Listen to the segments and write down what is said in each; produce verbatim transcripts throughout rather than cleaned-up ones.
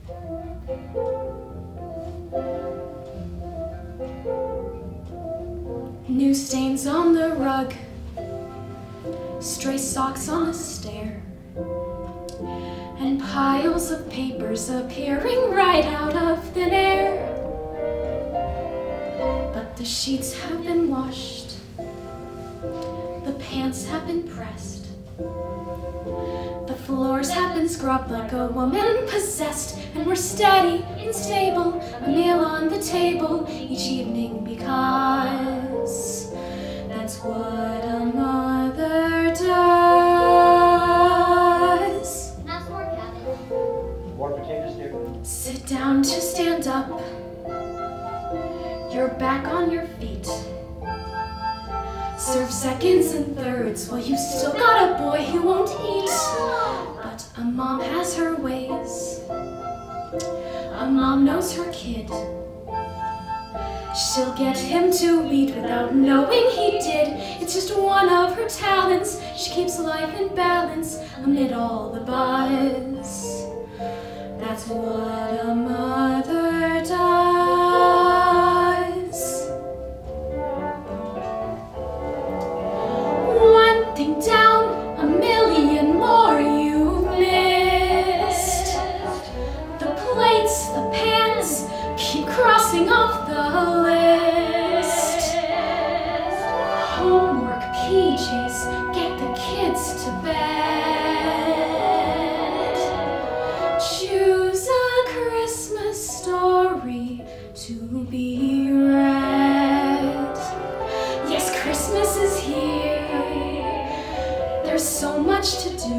New stains on the rug, stray socks on the stair, and piles of papers appearing right out of thin air. But the sheets have been washed, the pants have been pressed, the floors have been scrubbed like a woman possessed, and we're steady and stable, a meal on the table each evening, because that's what a mother does. That's more cabbage. More potatoes, dear. Sit down to stand up, you're back on your feet. Serve seconds and thirds while you still got a boy who won't eat. But a mom has her ways, a mom knows her kid. She'll get him to eat without knowing he did. It's just one of her talents. She keeps life in balance amid all the buzz. That's what a mother does. One thing down, a million more you've missed. The plates, the pans, keep crossing off the list. Homework, P Js, get the kids to bed. Choose a Christmas story to be read. Yes, Christmas is here. There's so much to do.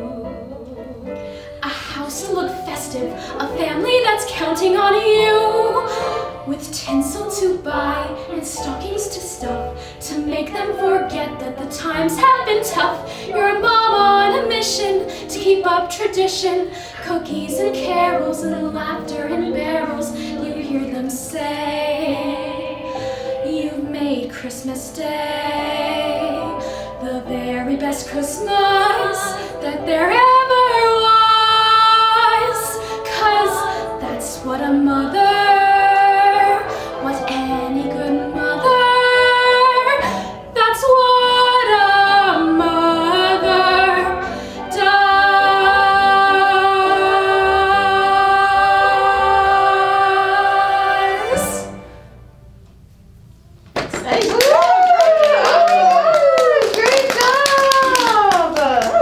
A house to look festive, a family that's counting on you. With tinsel to buy and stockings to stuff, to make them forget that the times have been tough. You're a mom on a mission to keep up tradition. Cookies and carols and laughter and barrels, you hear them say, you've made Christmas Day the very best Christmas that there is.